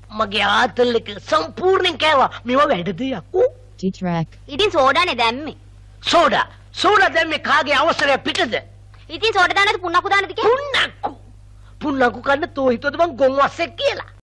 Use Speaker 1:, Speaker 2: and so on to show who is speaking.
Speaker 1: මගේ ආතල් එක සම්පූර්ණයෙන් කෑවා. මේවා වැඩද යකෝ?
Speaker 2: T-track.
Speaker 3: ඉතින් සෝඩානේ දැම්මේ.
Speaker 1: සෝඩා දැම්මේ කාගේ අවසරය පිටද?
Speaker 3: ඉතින් සෝඩා දාන්නද පුන්නක්කු දාන්නද කියන්නේ?
Speaker 1: පුන්නක්කු කන්න තෝ හිතුවද මං ගොන් වස්සෙක් කියලා?